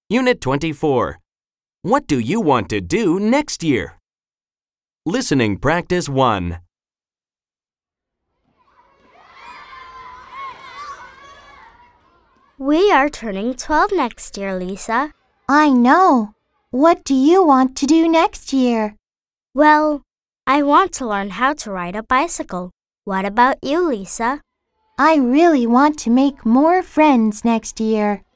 Unit 24. What do you want to do next year? Listening practice 1. We are turning 12 next year, Lisa. I know. What do you want to do next year? Well, I want to learn how to ride a bicycle. What about you, Lisa? I really want to make more friends next year.